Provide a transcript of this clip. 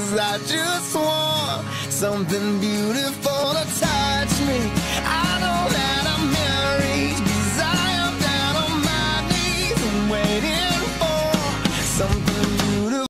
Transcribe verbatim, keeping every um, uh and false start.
'cause I just want something beautiful to touch.